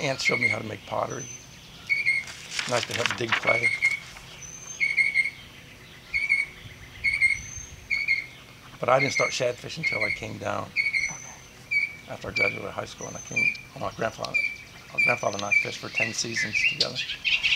aunt showed me how to make pottery. And I used to help dig clay. But I didn't start shad fishing until I came down. Okay. After I graduated high school, and I came, my grandfather and I fished for 10 seasons together.